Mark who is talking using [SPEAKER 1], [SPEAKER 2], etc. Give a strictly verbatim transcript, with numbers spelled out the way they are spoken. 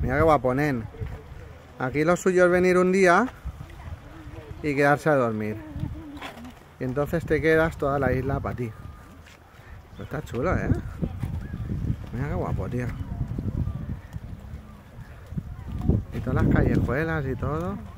[SPEAKER 1] Mira qué guapo, nen. Aquí lo suyo es venir un día y quedarse a dormir. Y entonces te quedas toda la isla para ti. Pero está chulo, ¿eh? Mira qué guapo, tío. Y todas las callejuelas y todo.